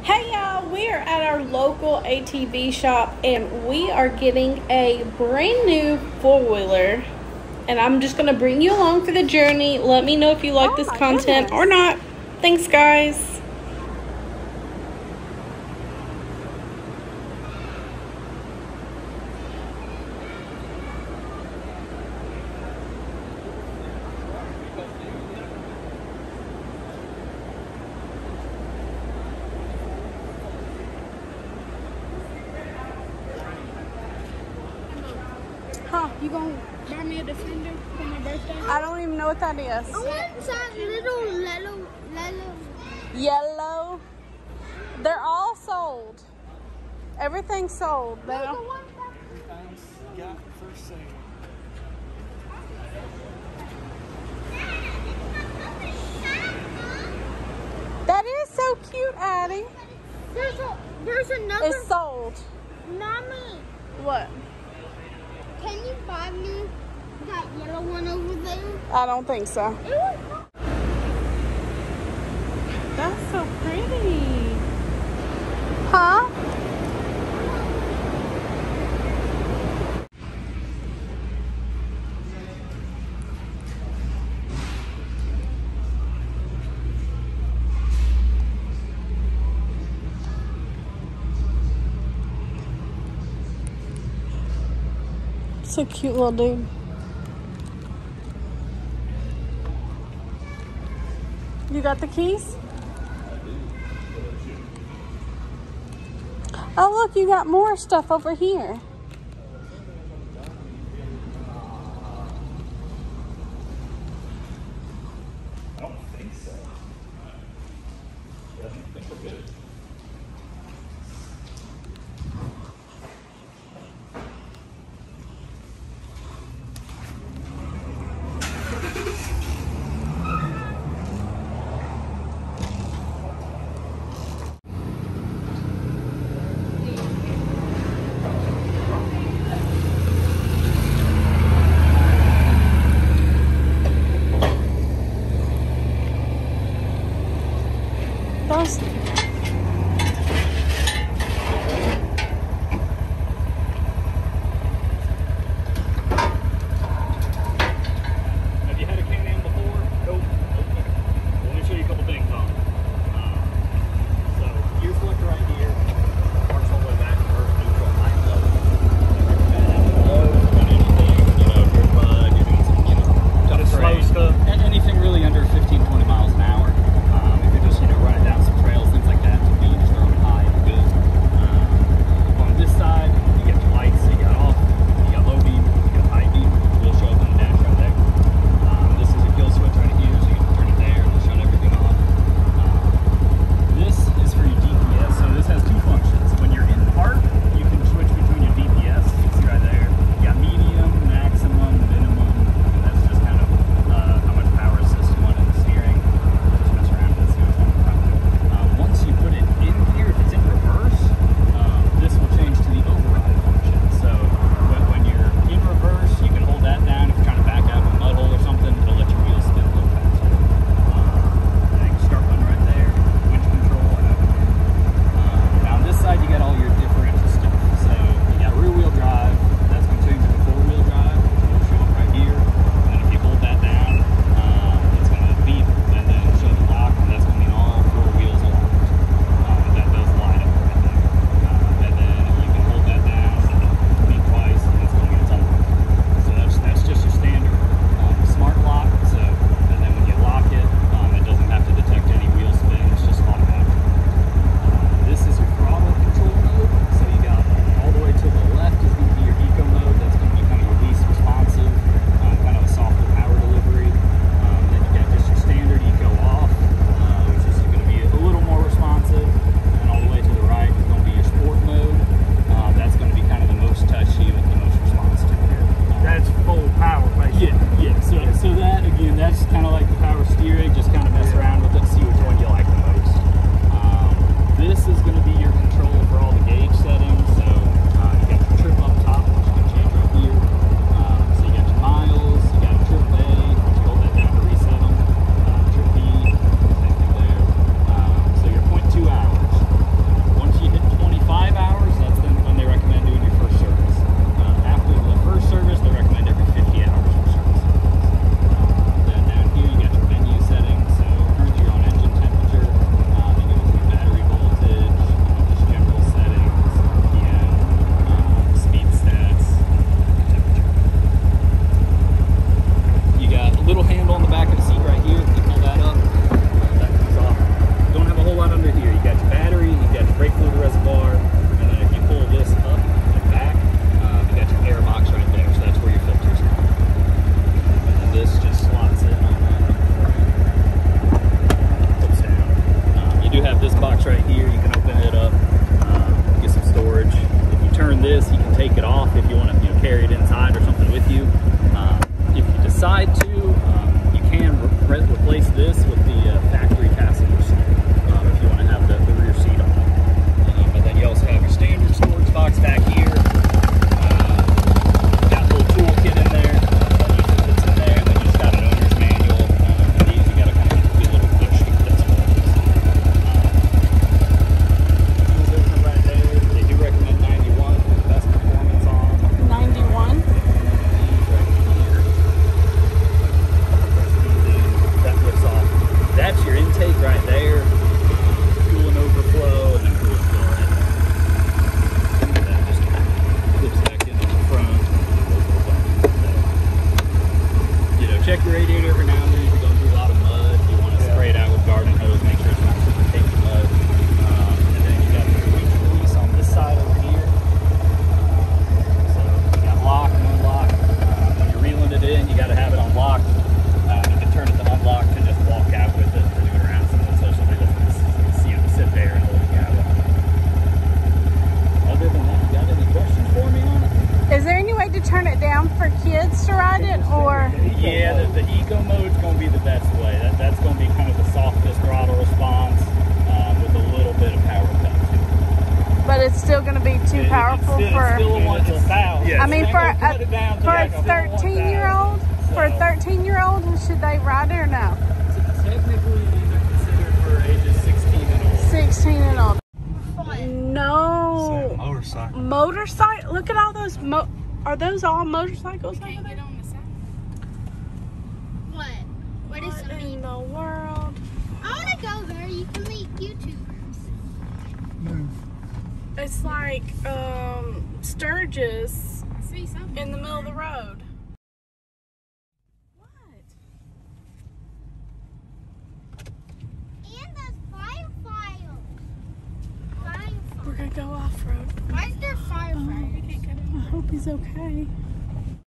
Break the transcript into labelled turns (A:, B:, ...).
A: Hey y'all, we are at our local ATV shop and we are getting a brand new four-wheeler. And I'm just going to bring you along for the journey. Let me know if you like this content or not. Thanks, guys. Huh, you gonna buy me a Defender for my birthday? I don't even know what that is.
B: I want that little
A: Yellow. They're all sold. Everything's sold. They don't...
C: Got for sale.
A: That is so cute, Addie.
B: There's another.
A: It's sold.
B: Mommy,
A: What?
B: can you buy me that yellow one over there?
A: I don't think so.
B: It was
A: That's so pretty. Huh? It's a cute little dude. You got the keys? Oh, look, you got more stuff over here.
C: I don't think so. I think we're good.
A: Those...
C: Have you had a Can-Am before? Nope. Okay. Let me show you a couple things on it. So, gear selector right here. Marks all the way back, first, neutral, high, and low. Low, run anything, dirt mud, you're doing some, tough slow stuff. Anything really under 15, 20 miles an hour. If you're just, running down some trails, things like that. have this box right here. You can open it up, get some storage. If you turn this, you can take it off if you want to carry it inside or something with you. If you decide to, you can replace this with the factory passenger seat if you want to have the rear seat on it. But then you also have your standard storage box back here. Got a little toolkit in there. It's in there, and then you just got an owner's manual. And these you got to kind of do a little quick shoot this one. Tools opener right there. They do recommend 91 for the best performance on.
A: 91.
C: That flips off. That's your intake right there. Coolant overflow and then coolant flow right there. And that just flips back into the front. So, check your radiator every now and then if you're going through a lot of mud. You want to spray it out with garden hose, make sure it's not super thick mud. And then you got your winch release on this side over here. So you got lock and unlock. When you're reeling it in, you got to have it unlocked. You can turn it to unlocked and just walk out with it or do it around someone so somebody doesn't see them sit there and hold the cab up. Other than that, you got any questions for me on it?
A: Is there any way to turn it down for kids to ride it, or?
C: Yeah, the eco mode is going to be the best way. That's going to be kind of the softest throttle response with a little bit of power cut to it.
A: But it's still going to be too powerful
C: it's
A: for.
C: still a 1,000.
A: I mean, for a 13-year-old. For a 13-year-old, should they ride it or no?
C: Technically, these are considered for ages 16 and older.
A: 16 and old.
B: Fun.
A: No.
C: Motorcycle.
A: Motorcycle. Look at all those. Are those all motorcycles over there?
B: What? What is
A: What
B: something?
A: in the world?
B: I want to go there. You can meet YouTubers.
A: It's like Sturgis
B: I see something.
A: in the middle of the road. What?
B: And there's firefighters.
A: We're gonna go off road.
B: Why is there firefighters?
A: I hope he's okay.